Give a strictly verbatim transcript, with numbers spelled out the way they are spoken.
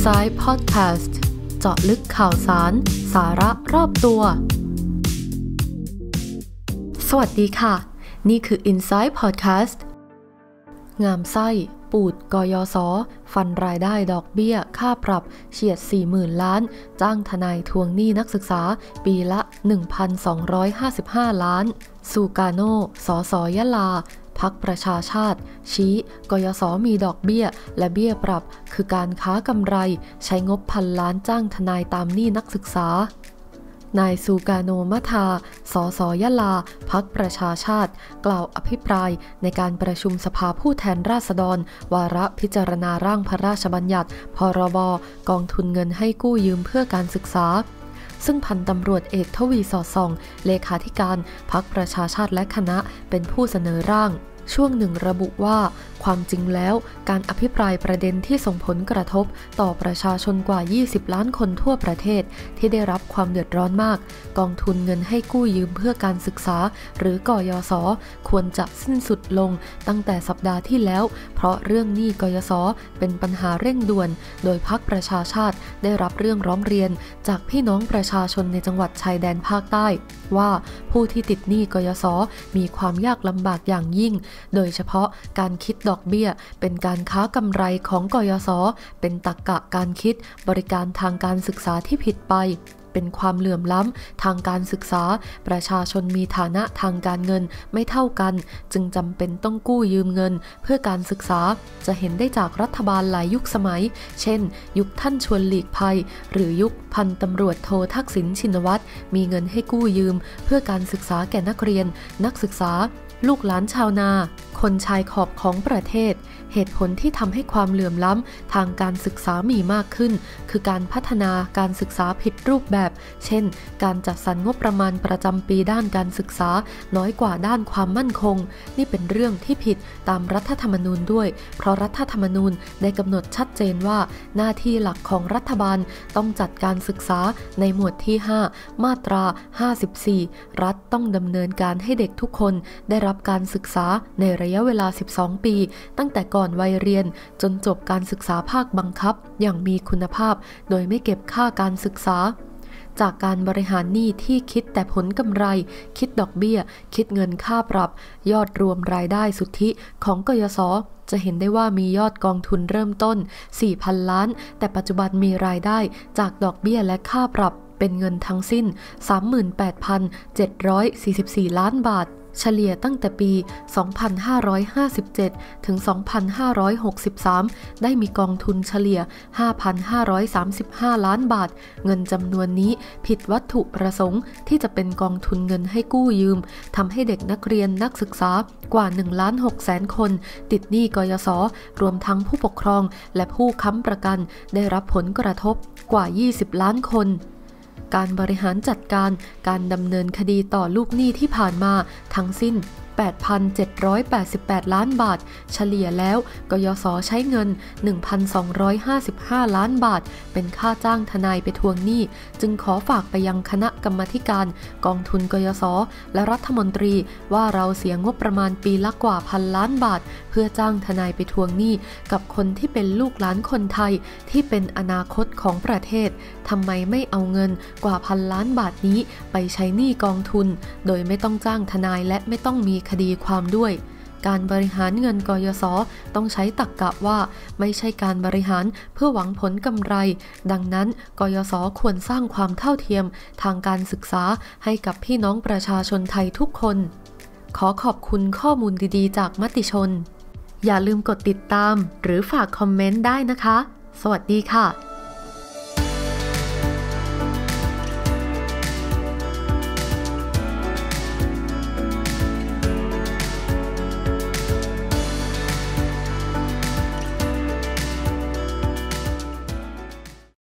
Insight Podcast เจาะลึกข่าวสารสาระรอบตัวสวัสดีค่ะนี่คือ Insight Podcast งามไส้ปูดกยศ.ฟันรายได้ดอกเบี้ยค่าปรับเฉียด สี่หมื่น ล้านจ้างทนายทวงหนี้นักศึกษาปีละ หนึ่งพันสองร้อยห้าสิบห้า ล้านซูกาโนสสยะลาพรรคประชาชาติชี้กยศ.มีดอกเบี้ยและเบี้ยปรับคือการค้ากำไรใช้งบพันล้านจ้างทนายตามหนี้นักศึกษานายซูกาโนมะทาสสยะลาพรรคประชาชาติกล่าวอภิปรายในการประชุมสภาผู้แทนราษฎรวาระพิจารณาร่างพระราชบัญญัติพรบกองทุนเงินให้กู้ยืมเพื่อการศึกษาซึ่งพันตำรวจเอกทวีสอดส่องเลขาธิการพรรคประชาชาติและคณะเป็นผู้เสนอร่างช่วงหนึ่งระบุว่าความจริงแล้วการอภิปรายประเด็นที่ส่งผลกระทบต่อประชาชนกว่ายี่สิบล้านคนทั่วประเทศที่ได้รับความเดือดร้อนมากกองทุนเงินให้กู้ยืมเพื่อการศึกษาหรือกยศ.ควรจะสิ้นสุดลงตั้งแต่สัปดาห์ที่แล้วเพราะเรื่องหนี้กยศ.เป็นปัญหาเร่งด่วนโดยพรรคประชาชาติได้รับเรื่องร้องเรียนจากพี่น้องประชาชนในจังหวัดชายแดนภาคใต้ว่าผู้ที่ติดหนี้กยศ.มีความยากลำบากอย่างยิ่งโดยเฉพาะการคิดดอกเบี้ยเป็นการค้ากำไรของกยศ.เป็นตรรกะการคิดบริการทางการศึกษาที่ผิดไปเป็นความเหลื่อมล้ำทางการศึกษาประชาชนมีฐานะทางการเงินไม่เท่ากันจึงจำเป็นต้องกู้ยืมเงินเพื่อการศึกษาจะเห็นได้จากรัฐบาลหลายยุคสมัยเช่นยุคท่านชวนหลีกภัยหรือยุคพันตำรวจโททักษิณชินวัตรมีเงินให้กู้ยืมเพื่อการศึกษาแก่นักเรียนนักศึกษาลูกหลานชาวนาคนชายขอบของประเทศเหตุผลที่ทำให้ความเหลื่อมล้ำทางการศึกษามีมากขึ้นคือการพัฒนาการศึกษาผิดรูปแบบเช่นการจัดสรรงบประมาณประจำปีด้านการศึกษาน้อยกว่าด้านความมั่นคงนี่เป็นเรื่องที่ผิดตามรัฐธรรมนูญด้วยเพราะรัฐธรรมนูญได้กำหนดชัดเจนว่าหน้าที่หลักของรัฐบาลต้องจัดการศึกษาในหมวดที่ห้ามาตราห้าสิบสี่รัฐต้องดำเนินการให้เด็กทุกคนได้รับการศึกษาในระยะเวลาสิบสองปีตั้งแต่ก่อนวัยเรียนจนจบการศึกษาภาคบังคับอย่างมีคุณภาพโดยไม่เก็บค่าการศึกษาจากการบริหารหนี้ที่คิดแต่ผลกำไรคิดดอกเบี้ยคิดเงินค่าปรับยอดรวมรายได้สุทธิของกยศ.จะเห็นได้ว่ามียอดกองทุนเริ่มต้น สี่พัน ล้านแต่ปัจจุบันมีรายได้จากดอกเบี้ยและค่าปรับเป็นเงินทั้งสิ้น สามหมื่นแปดพันเจ็ดร้อยสี่สิบสี่ ล้านบาทเฉลี่ยตั้งแต่ปี สองพันห้าร้อยห้าสิบเจ็ด ถึง สองพันห้าร้อยหกสิบสาม ได้มีกองทุนเฉลี่ย ห้าพันห้าร้อยสามสิบห้า ล้านบาทเงินจำนวนนี้ผิดวัตถุประสงค์ที่จะเป็นกองทุนเงินให้กู้ยืมทำให้เด็กนักเรียนนักศึกษากว่า หนึ่งล้านหกแสน คนติดหนี้กยศ.รวมทั้งผู้ปกครองและผู้ค้ำประกันได้รับผลกระทบกว่า ยี่สิบ ล้านคนการบริหารจัดการการดำเนินคดีต่อลูกหนี้ที่ผ่านมาทั้งสิ้น แปดพันเจ็ดร้อยแปดสิบแปด ล้านบาทเฉลี่ยแล้วกยศ.ใช้เงิน หนึ่งพันสองร้อยห้าสิบห้า ล้านบาทเป็นค่าจ้างทนายไปทวงหนี้จึงขอฝากไปยังคณะกรรมาธิการกองทุนกยศ.และรัฐมนตรีว่าเราเสียงบประมาณปีละกว่าพันล้านบาทเพื่อจ้างทนายไปทวงหนี้กับคนที่เป็นลูกหลานคนไทยที่เป็นอนาคตของประเทศทำไมไม่เอาเงินกว่าพันล้านบาทนี้ไปใช้หนี้กองทุนโดยไม่ต้องจ้างทนายและไม่ต้องมีคดีความด้วยการบริหารเงินกยศ.ต้องใช้ตรรกะว่าไม่ใช่การบริหารเพื่อหวังผลกำไรดังนั้นกยศ.ควรสร้างความเท่าเทียมทางการศึกษาให้กับพี่น้องประชาชนไทยทุกคนขอขอบคุณข้อมูลดีๆจากมติชนอย่าลืมกดติดตามหรือฝากคอมเมนต์ได้นะคะสวัสดีค่ะ